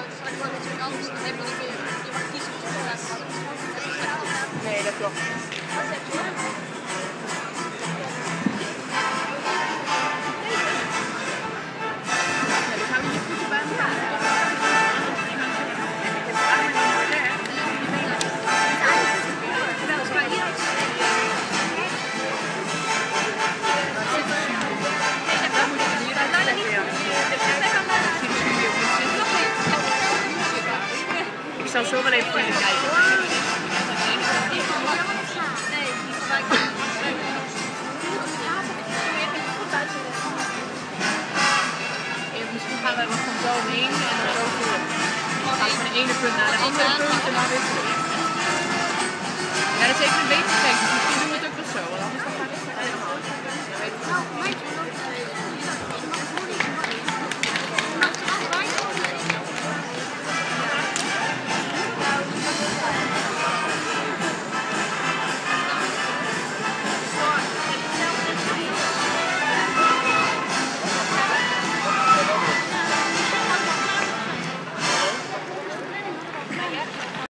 straks wordt natuurlijk anders. Dan heb je niet meer, je mag kiezen of je laten gaan. Nee, dat klopt. Wat zeg je? Ja, dan gaan we je voeten bij elkaar. Ik zal zo wel even voor jullie kijken. Misschien gaan we van zo heen en dan zo terug. Dan gaan we van de ene punt naar de andere punt en dan weer terug. Ja, dat is even een beetje gek, dus misschien doen we het ook wel zo, want anders dan gaat het helemaal.